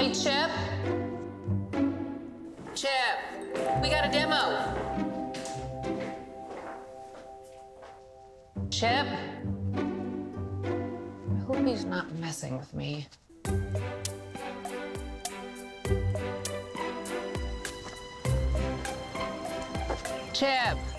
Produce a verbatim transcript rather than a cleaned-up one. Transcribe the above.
Hey, Chip. Chip, we got a demo. Chip. I hope he's not messing with me. Chip.